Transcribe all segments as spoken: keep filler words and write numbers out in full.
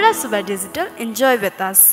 Hola Subba Digital. Enjoy with us.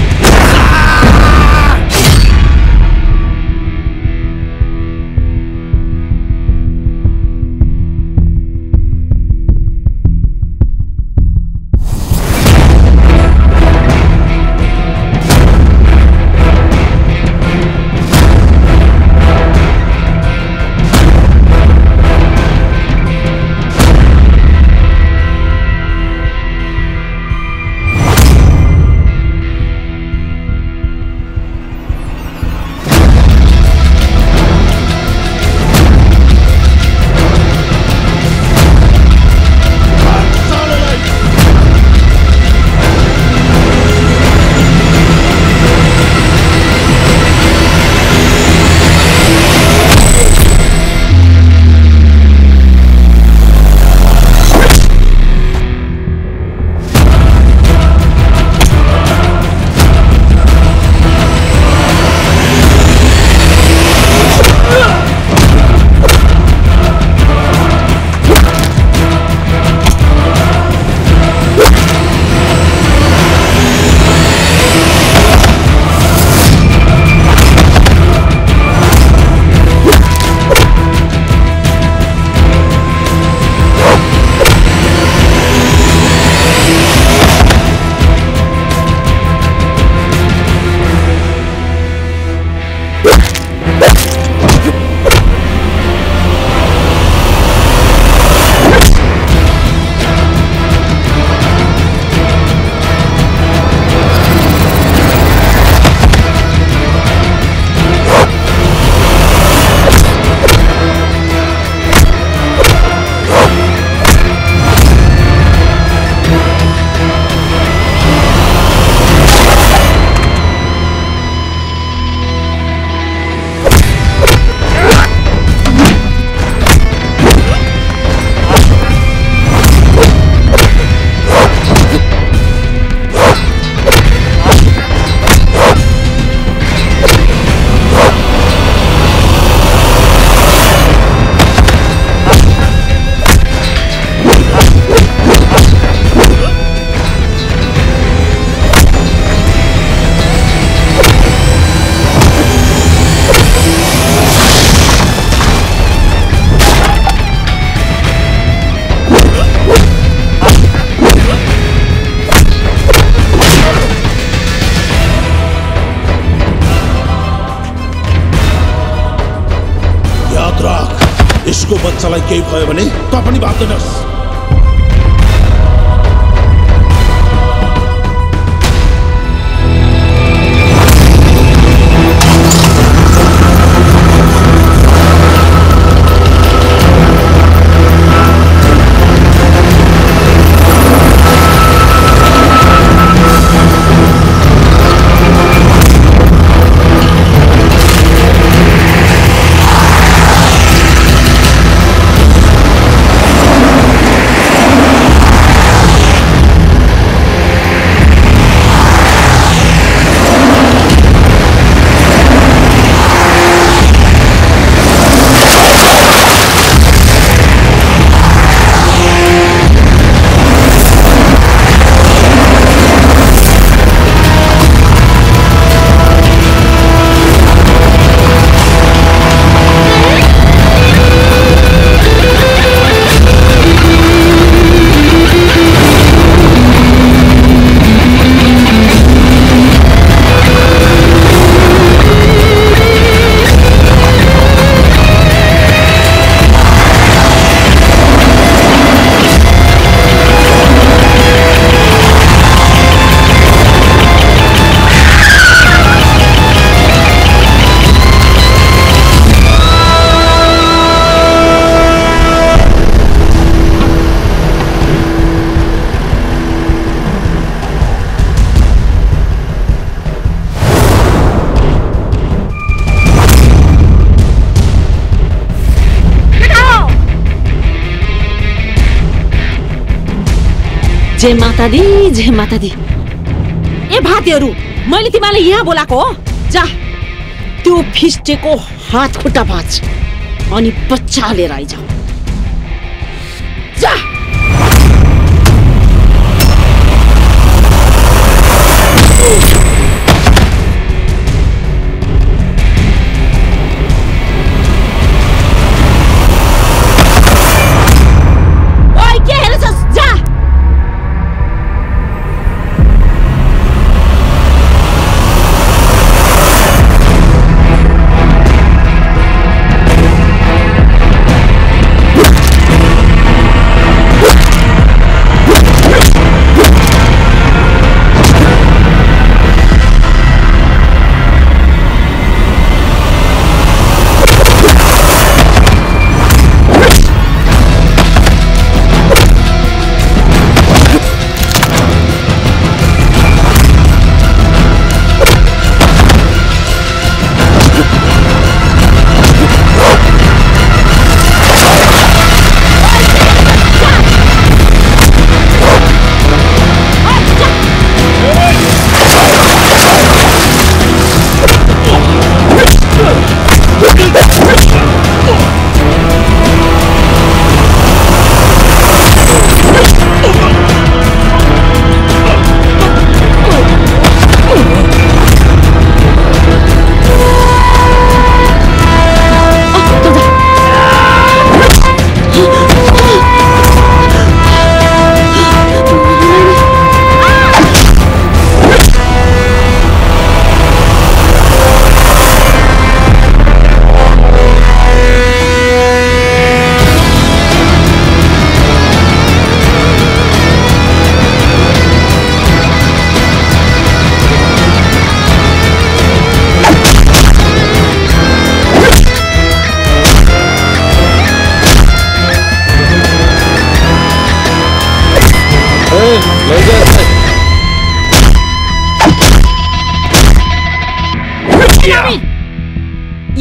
यसको बच्चालाई केही भयो भने त पनि भाग्दैनस्। जय माता दी, जय माता दी। ए भातीहरु, मैले तिमीलाई यहाँ बोलाको हो। जा, त्यो फिस्टेको हात खुट्टा भाँच अनि बच्चा लिएर आइज। जा।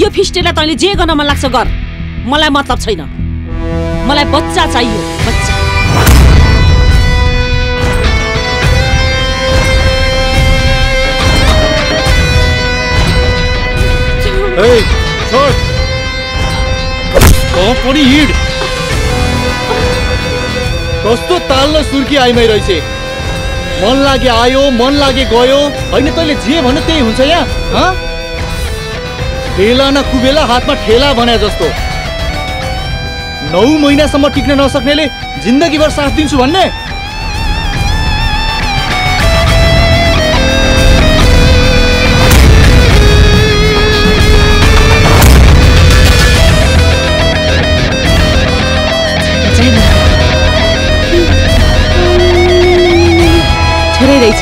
यो फिस्टेलाई तैँले जे गर्न मन लाग्छ गर, मलाई मतलब छैन। मलाई बच्चा चाहियो, बच्चा। ए छोड, पनि हिँड। कस्तो ताल र सुर्की आइमै रहेछ। मन लागे आयो, मन लागे गयो, होइन तैँले जे भन्यो त्यही हुन्छ यहाँ। हाँ, बेला न कुबेला हातमा ठेला भने जस्तो। नौ महिनासम्म टिक्न नसक्नेले जिन्दगीभर साथ दिन्छु भन्ने। छोरै रहेछ।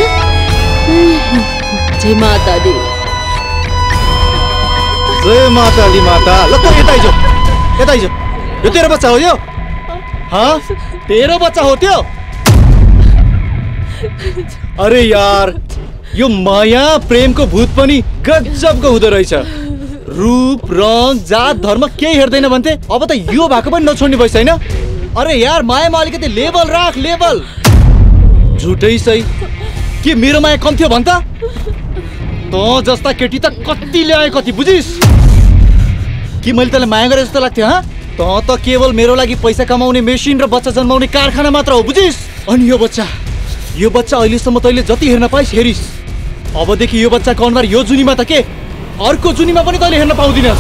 जय माता दी, जय माता दी माता। ल त यता आइज, यता आइज। यो तेरो बच्चा हो यो? हाँ, तेरो बच्चा हो त्यो? अरे यार, यो माया प्रेमको भूत पनि गजबको हुँदो रहेछ। रूप रङ जात धर्म केही हेर्दैन भन्थे, अब त यो भएको पनि नछोड्ने भइस होइन? अरे यार, मायामा अलिकति लेभल राख, लेभल। झुटै सही के मेरो माया कम थियो भन् त? तँ जस्ता केटी त कति ल्याए कति, बुझिस? कि मैले तँलाई माया गरे जस्तो लाग्थ्यो? हाँ, तँ त केवल मेरो लागि पैसा कमाउने मेसिन र बच्चा जन्माउने कारखाना मात्र हो, बुझिस? अनि यो बच्चा, यो बच्चा अहिलेसम्म तैँले जति हेर्न पाइस् हेरिस्। अबदेखि यो बच्चाको अनुहार यो जुनीमा त के, अर्को जुनीमा पनि तैँले हेर्न पाउँदिनस्।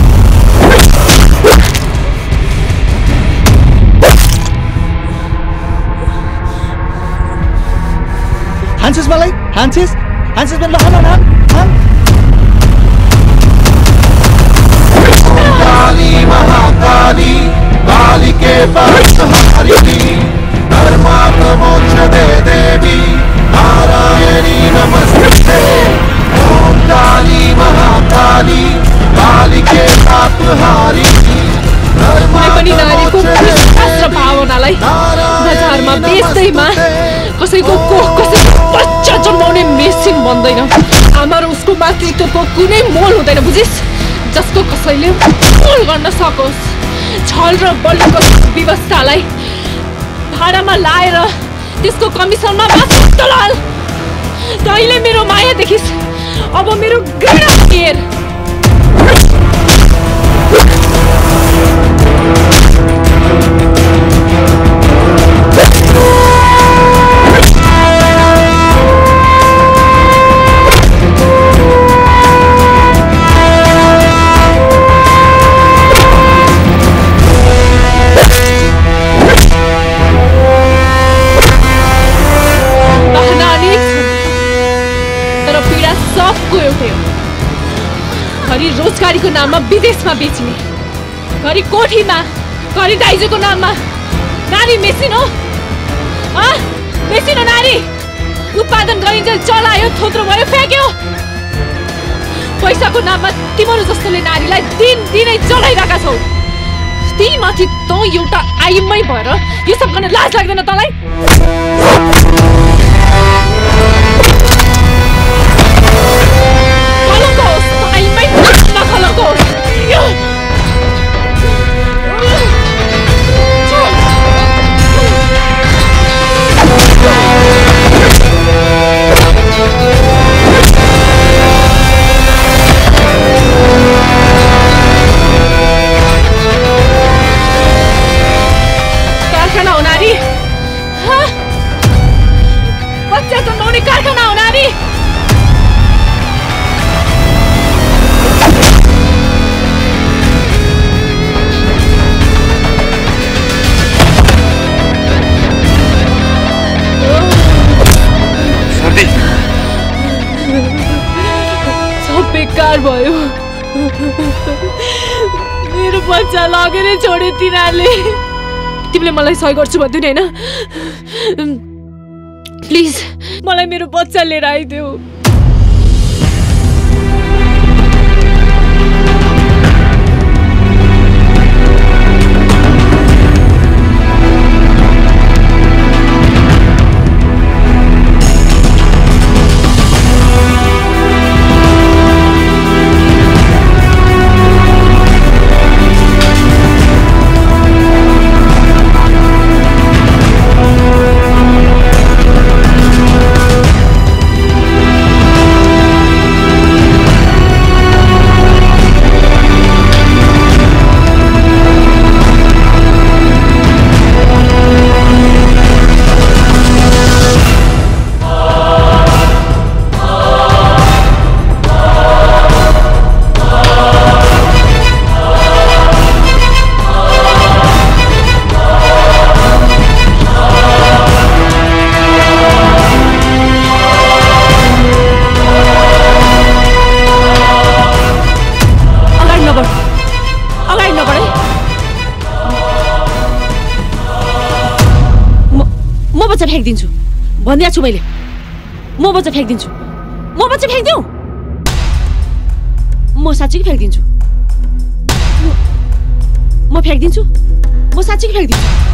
हान्छेस् मलाई? हान्छेस्? हान्छेस् भने ल, हान हान हान। काली महाकाली काली के पास हारिणी, धर्मार्थ मोक्ष दे देवी नारायणी नमस्ते। ओम काली महाकाली काली के पाप हारिणी, पनि नारीको विश्वास र भावनालाई बजारमा बेच्दैमा कसैको कोख कसैको बच्चा जन्माउने मेसिन बन्दैन। आमा र उसको मातृत्वको कुनै मोल हुँदैन, बुझिस? जसको कसैले मोल गर्न सकोस्। छल र बलको व्यवस्थालाई भाडामा लाएर त्यसको कमिसनमा मात्र दलाल। तैँले मेरो माया देखिस्, अब मेरो घृणा हेर। घरि रोजगारीको नाममा विदेशमा बेच्ने, घरि कोठीमा, घरि दाइजोको नाममा नारी मेसिन हो। मेसिन हो नारी। उत्पादन गरिन्छ, चलायो, थोत्रो भयो, फ्याँक्यो। पैसाको नाममा तिम्रो जस्तोले नारीलाई दिन दिनै चलाइरहेका छौ। त्यही माथि त एउटा आइमै भएर यो सब गर्न लाज लाग्दैन तँलाई? कारखाना हो नारी। बच्चा जन्माउने कारखाना हो नारी। बेकार भयो। मेरो बच्चा लगेर छोडे तिनीहरूले। तिमीले मलाई सही गर्छु भन्दैन हैन? प्लिज मलाई मेरो बच्चा लिएर आइदेऊ। बच्चा फ्याँकिदिन्छु भनिदिएको छु मैले म बच्चा फ्याँकिदिन्छु म बच्चा फ्याँकिदिउँ म साँच्चीकै फ्याँकिदिन्छु म फ्याँकिदिन्छु म साँच्चीकै फ्याँकिदिन्छु